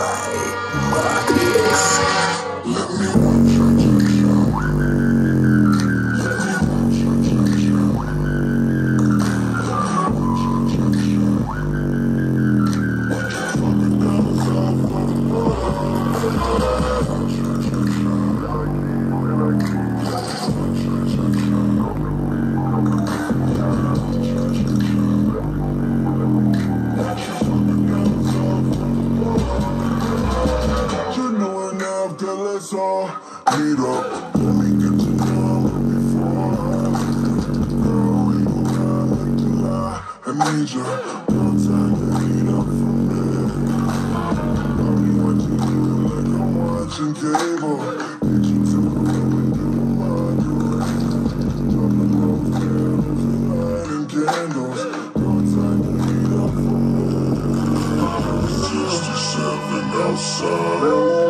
Let's all meet up. Let me get to know before girl, you know I like to lie. I need you. No time to heat up from there. I'll be watching you like I'm watching cable. Get you to the window, my direct. Dropping those candles and lighting candles. No time to heat up from there. 67 outside.